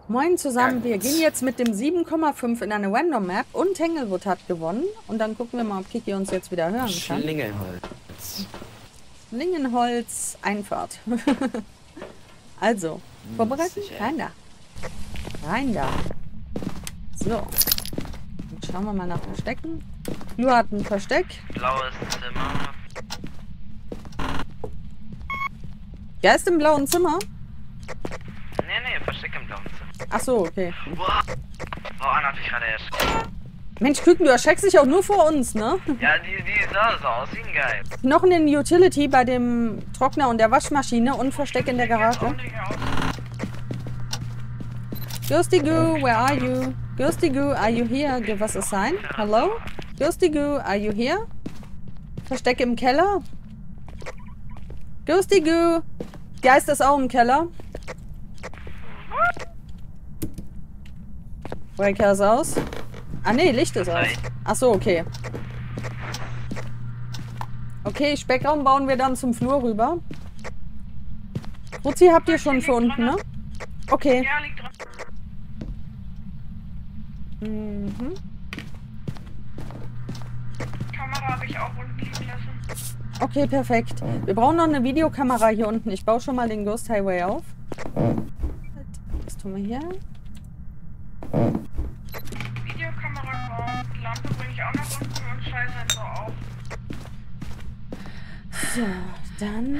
Moin zusammen, wir gehen jetzt mit dem 7,5 in eine Random Map und Tanglewood hat gewonnen. Und dann gucken wir mal, ob Kiki uns jetzt wieder hören kann. Schlingenholz. Schlingenholz, Einfahrt. Also, vorbereiten? Sicher. Rein da. Rein da. So. Dann schauen wir mal nach Verstecken. Flo hat ein Versteck. Blaues Zimmer. Geist im blauen Zimmer? Nee, Versteck im blauen Zimmer. Ach so, okay. Wow. Oh, Anna hat mich gerade erschreckt. Mensch, Küken, du erschreckst dich auch nur vor uns, ne? Ja, die sah so aus wie ein Geist. Knochen in Utility bei dem Trockner und der Waschmaschine und Versteck in der Garage. Ghosty Goo, where are you? Ghosty Goo, are you here? Give us a sign. Hello? Ghosty Goo, are you here? Versteck im Keller. Ghosty Goo. Geist ist auch im Keller. Breaker ist aus. Ah nee, Licht ist aus. Ach so, okay. Okay, Speckraum bauen wir dann zum Flur rüber. Ruzi habt ihr schon für unten, ne? Okay. Ja, liegt dran. Mhm. Kamera habe ich auch unten liegen lassen. Okay, perfekt. Wir brauchen noch eine Videokamera hier unten. Ich baue schon mal den Ghost Highway auf. Das tun wir hier. Videokamera kommt, Lampe bringe ich auch nach unten und Schallsensor auf. So, dann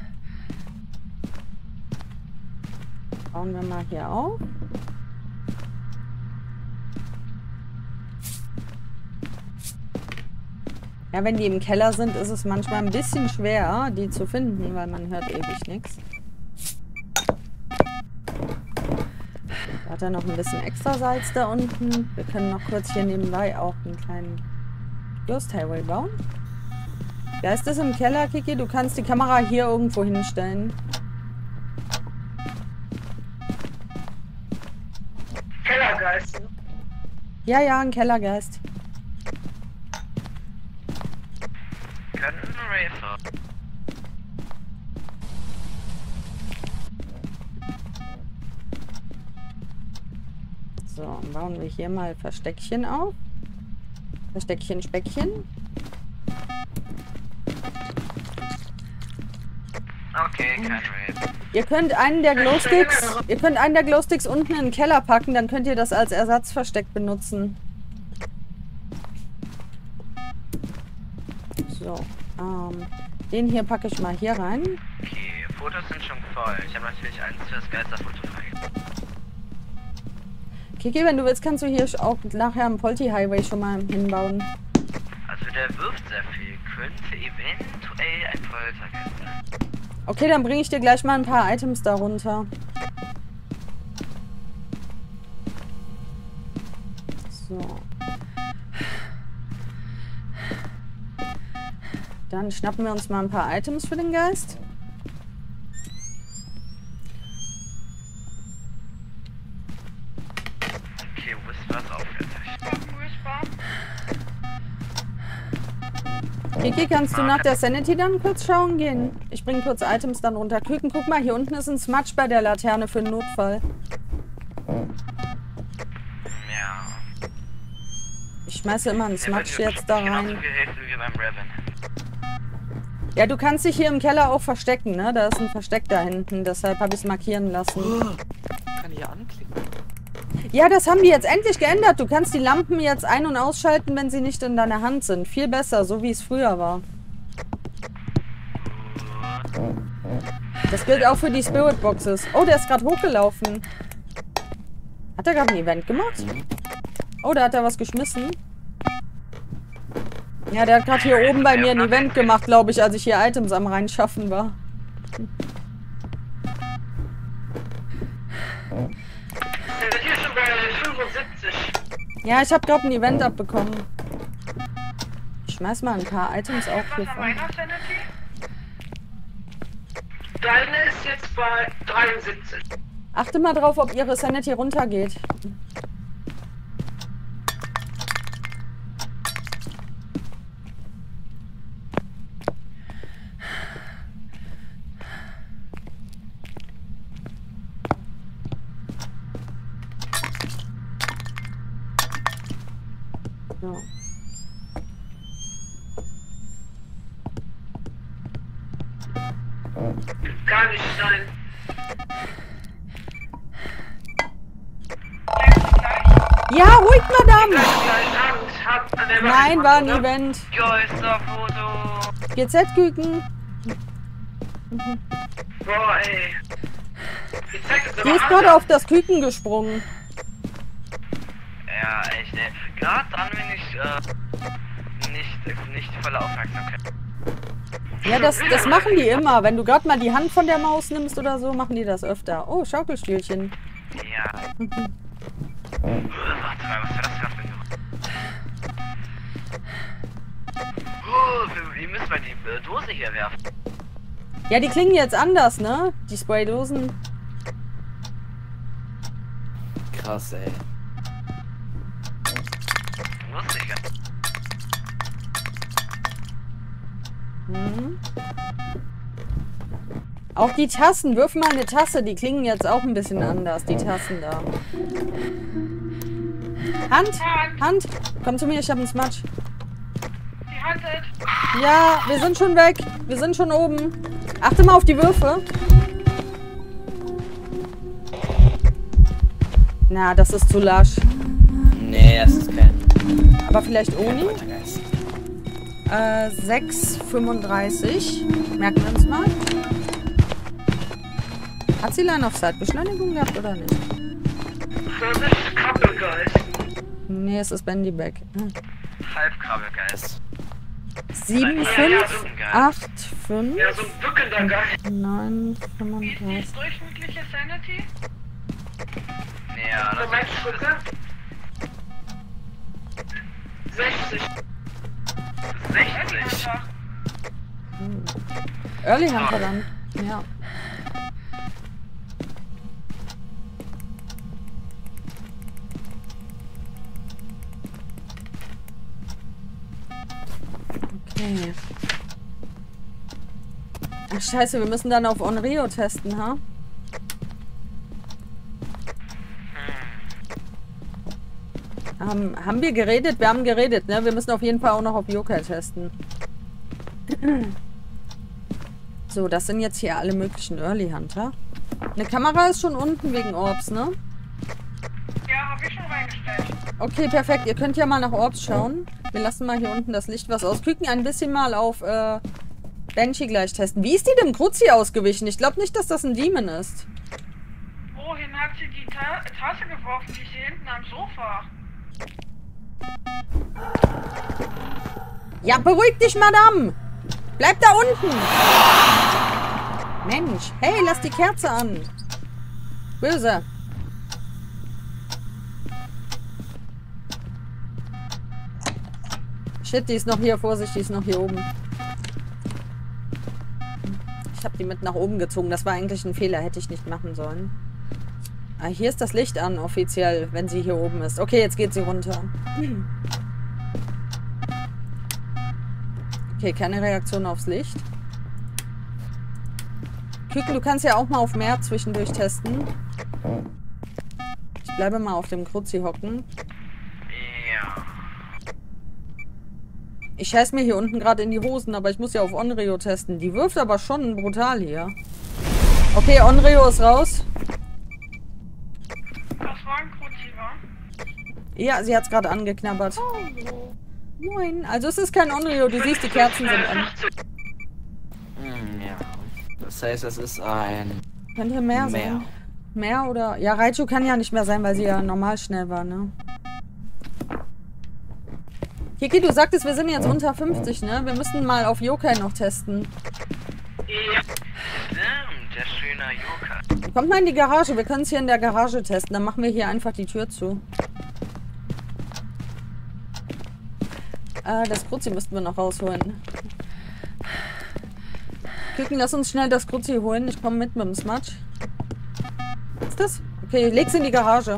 bauen wir mal hier auf. Ja, wenn die im Keller sind, ist es manchmal ein bisschen schwer, die zu finden, weil man hört ewig nichts. Da hat er noch ein bisschen extra Salz da unten. Wir können noch kurz hier nebenbei auch einen kleinen Ghost Highway bauen. Geist ist im Keller, Kiki. Du kannst die Kamera hier irgendwo hinstellen. Kellergeist. Ja, ja, ein Kellergeist. Könnten Rafer. So, bauen wir hier mal Versteckchen auf. Versteckchen, Speckchen. Okay, kein Rafer. Ihr könnt einen der Glowsticks unten in den Keller packen, dann könnt ihr das als Ersatzversteck benutzen. So, den hier packe ich mal hier rein. Okay, Fotos sind schon voll. Ich habe natürlich eins für das Geisterfoto freigegeben. Kiki, wenn du willst, kannst du hier auch nachher am Polti-Highway schon mal hinbauen. Also der wirft sehr viel. Könnte eventuell ein Poltergeist sein. Okay, dann bringe ich dir gleich mal ein paar Items darunter. So. Dann schnappen wir uns mal ein paar Items für den Geist. Okay, Whisper ist auch fertig. Kiki, kannst du nach der Sanity dann kurz schauen gehen? Ich bringe kurz Items dann runter. Küken, guck mal, hier unten ist ein Smudge bei der Laterne für den Notfall. Ja. Ich schmeiße immer einen Smudge jetzt da rein. Genauso viel Hilfe wie beim Revenant. Ja, du kannst dich hier im Keller auch verstecken, ne? Da ist ein Versteck da hinten, deshalb habe ich es markieren lassen. Kann ich ja anklicken. Ja, das haben die jetzt endlich geändert. Du kannst die Lampen jetzt ein- und ausschalten, wenn sie nicht in deiner Hand sind. Viel besser, so wie es früher war. Das gilt auch für die Spirit Boxes. Oh, der ist gerade hochgelaufen. Hat er gerade ein Event gemacht? Oh, da hat er was geschmissen. Ja, der hat gerade hier oben bei mir ein Event gemacht, glaube ich, als ich hier Items am reinschaffen war. Wir sind hier schon bei 75. Ja, ich habe gerade ein Event abbekommen. Ich schmeiß mal ein paar Items auch hier Was an vor. meiner Sanity? Deine ist jetzt bei 73. Achte mal drauf, ob ihre Sanity runtergeht. So. Kann nicht sein. Ja, ruhig, Madame! Gleich Nein, war ein Event. Geisterfoto. GZ-Küken. Boah, ey. Ich zeig das Die aber ist an. gerade auf das Küken gesprungen. Ja, echt, ey. Gerade dann, wenn ich, nicht volle Aufmerksamkeit. Ja, das machen die immer. Wenn du gerade mal die Hand von der Maus nimmst oder so, machen die das öfter. Oh, Schaukelstühlchen. Ja. Warte mal, was war das gerade für ein Geräusch? Wir müssen mal die Dose hier werfen. Ja, die klingen jetzt anders, ne? Die Spraydosen. Krass, ey. Lustig, ja. Mhm. Auch die Tassen. Wirf mal eine Tasse. Die klingen jetzt auch ein bisschen anders, die Tassen da. Hand! Komm zu mir, ich hab einen Smudge. Die handelt. Ja, wir sind schon weg. Wir sind schon oben. Achte mal auf die Würfe. Na, das ist zu lasch. Nee, das ist kein Aber vielleicht Oni? Poltergeist. 6,35. Merken wir uns mal. Hat sie Line-of-Sight-Beschleunigung gehabt oder nicht? Das ist Krabbelgeist. Nee, es ist Bandyback. Halbkrabbelgeist. 7, 5, 8, 5, Ja, so ein bückender Geist. 9, Wie ist 35. die durchschnittliche Sanity? Ja, das Moment, ist Stücke. 60. 60. Einfach. Early Hunter dann. Ja. Okay. Ach scheiße, wir müssen dann auf Onryo testen, ha? Haben wir geredet? Wir haben geredet, ne? Wir müssen auf jeden Fall auch noch auf Yokai testen. So, das sind jetzt hier alle möglichen Early Hunter. Eine Kamera ist schon unten wegen Orbs, ne? Ja, habe ich schon reingestellt. Okay, perfekt. Ihr könnt ja mal nach Orbs schauen. Wir lassen mal hier unten das Licht was aus. Küken ein bisschen mal auf Banshee gleich testen. Wie ist die dem Kruzi ausgewichen? Ich glaube nicht, dass das ein Demon ist. Wohin hat sie die Tasse geworfen? Die ist hier hinten am Sofa. Ja, beruhig dich, Madame! Bleib da unten! Mensch, hey, lass die Kerze an. Böse. Shit, die ist noch hier. Vorsicht, die ist noch hier oben. Ich habe die mit nach oben gezogen. Das war eigentlich ein Fehler. Hätte ich nicht machen sollen. Ah, hier ist das Licht an, offiziell, wenn sie hier oben ist. Okay, jetzt geht sie runter. Okay, keine Reaktion aufs Licht. Küken, du kannst ja auch mal auf mehr zwischendurch testen. Ich bleibe mal auf dem Kruzi hocken. Ja. Ich scheiß mir hier unten gerade in die Hosen, aber ich muss ja auf Onryo testen. Die wirft aber schon brutal hier. Okay, Onryo ist raus. Das war ein Kruzi, wa? Ja, sie hat's gerade angeknabbert. Moin. Also es ist kein Onryo, du siehst, die Kerzen sind an. Ja. Das heißt, es ist ein Könnte mehr sein. Mehr oder... Ja, Raichu kann ja nicht mehr sein, weil sie ja normal schnell war, ne? Kiki, du sagtest, wir sind jetzt unter 50, ne? Wir müssen mal auf Yokai noch testen. Ja. Stimmt, der schöne Yokai. Kommt mal in die Garage, wir können es hier in der Garage testen. Dann machen wir hier einfach die Tür zu. Das Kruzi müssten wir noch rausholen. Küken, lass uns schnell das Kruzi holen. Ich komme mit dem Smudge. Was ist das? Okay, leg's in die Garage.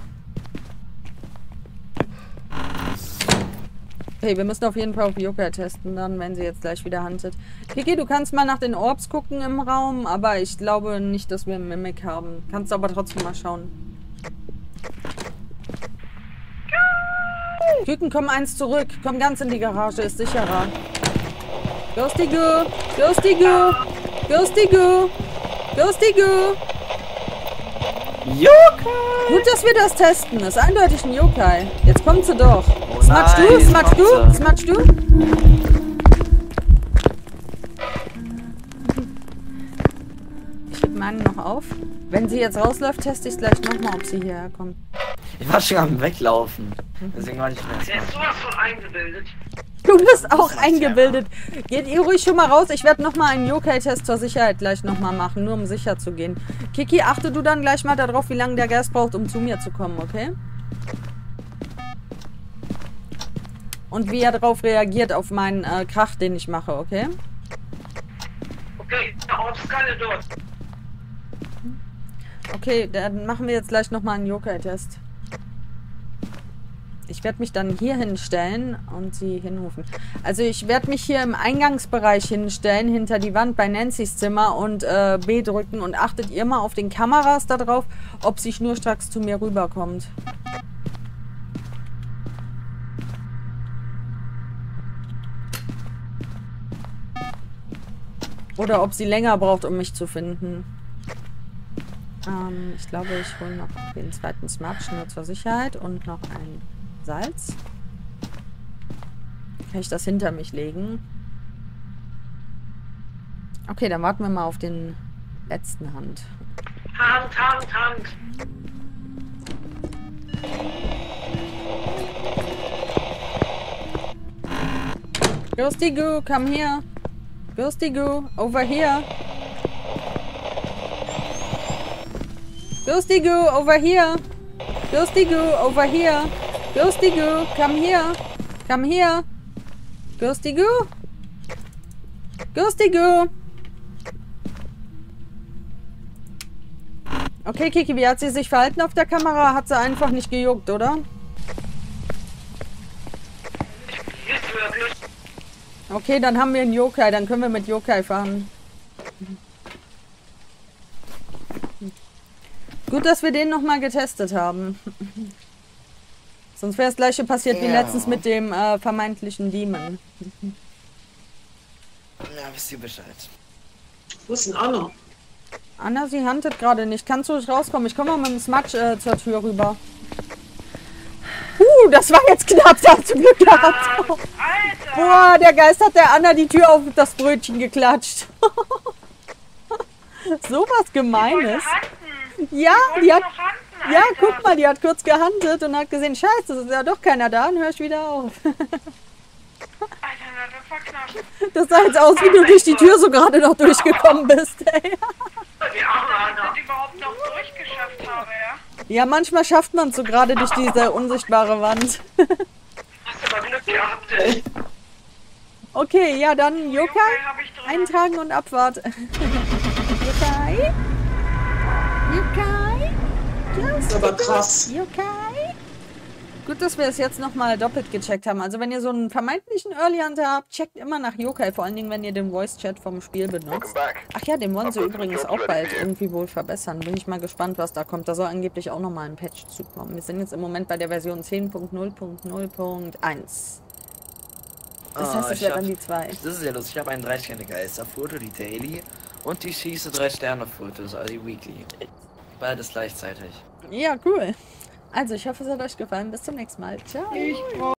Okay, wir müssen auf jeden Fall auf Yokai testen, dann, wenn sie jetzt gleich wieder huntet. Kiki, du kannst mal nach den Orbs gucken im Raum, aber ich glaube nicht, dass wir einen Mimic haben. Kannst aber trotzdem mal schauen. Küken, komm eins zurück. Komm ganz in die Garage, ist sicherer. Ghosty Goo! Ghosty Goo! Ghosty Goo! Ghosty Goo! Yokai! Gut, dass wir das testen. Ist eindeutig ein Yokai. Jetzt kommt sie doch. Oh Smatsch du? nein, Smatsch du? kommt sie. Smatsch du? Ich heb meinen noch auf. Wenn sie jetzt rausläuft, teste ich es gleich nochmal, ob sie hierher kommt. Ich war schon am Weglaufen. Deswegen war ich nicht Der mehr. ist sowas von eingebildet. Du bist auch eingebildet. Geht ihr ruhig schon mal raus. Ich werde nochmal einen Yokai-Test zur Sicherheit gleich nochmal machen, nur um sicher zu gehen. Kiki, achte du dann gleich mal darauf, wie lange der Geist braucht, um zu mir zu kommen, okay? Und wie er darauf reagiert, auf meinen Krach, den ich mache, okay? Okay, aufs Skalle dort. Okay, dann machen wir jetzt gleich nochmal einen Yokai-Test. Ich werde mich dann hier hinstellen und sie hinrufen. Also ich werde mich hier im Eingangsbereich hinstellen, hinter die Wand bei Nancy's Zimmer und B drücken. Und achtet ihr mal auf den Kameras da drauf, ob sie schnurstracks zu mir rüberkommt. Oder ob sie länger braucht, um mich zu finden. Ich glaube, ich hole noch den zweiten Smatsch nur zur Sicherheit und noch ein Salz. Kann ich das hinter mich legen? Okay, dann warten wir mal auf den letzten Hand. Hand. Ghosty Goo, come here. Ghosty Goo, over here. Ghosty Goo, over here. Ghosty Goo, over here. Ghosty Goo, come here. Come here. Ghosty Goo. Ghosty Goo. Okay, Kiki, wie hat sie sich verhalten auf der Kamera? Hat sie einfach nicht gejuckt, oder? Nicht wirklich. Okay, dann haben wir einen Yokai. Dann können wir mit Yokai fahren. Gut, dass wir den nochmal getestet haben. Sonst wäre das gleiche passiert wie letztens mit dem vermeintlichen Demon. Ja, wisst ihr Bescheid. Wo ist denn Anna? Anna, sie huntet gerade nicht. Kannst du nicht rauskommen? Ich komme mal mit dem Smatsch zur Tür rüber. Das war jetzt knapp. Da hast du Glück gehabt. Alter! Boah, der Geist hat der Anna die Tür auf das Brötchen geklatscht. So was Gemeines. Ja, die hat... Ja, guck mal, die hat kurz gehandelt und hat gesehen, scheiße, es ist ja doch keiner da, und hör ich wieder auf. Alter, das war knapp. Das sah jetzt aus, wie du durch die Tür so gerade noch durchgekommen bist, ey. Die Arme, dass ich überhaupt noch durchgeschafft habe, ja? Ja, manchmal schafft man es so gerade durch diese unsichtbare Wand. Hast aber Glück gehabt, ey. Okay, ja, dann Yokai hab ich drin. eintragen und Abfahrt. Yokai? Yokai? Das ist aber krass. Yokai? Gut, dass wir es jetzt nochmal doppelt gecheckt haben. Also wenn ihr so einen vermeintlichen Early Hunter habt, checkt immer nach Yokai. Vor allen Dingen, wenn ihr den Voice-Chat vom Spiel benutzt. Ach ja, den wollen sie übrigens auch bald irgendwie wohl verbessern. Bin ich mal gespannt, was da kommt. Da soll angeblich auch nochmal ein Patch zukommen. Wir sind jetzt im Moment bei der Version 10.0.0.1. Das heißt, es wird dann die 2. Das ist ja lustig. Ich habe ein 3-Sterne-Geister-Foto, die Daily. Und die schieße 3-Sterne-Fotos, also die Weekly. Beides gleichzeitig. Ja, cool. Also, ich hoffe, es hat euch gefallen. Bis zum nächsten Mal. Ciao.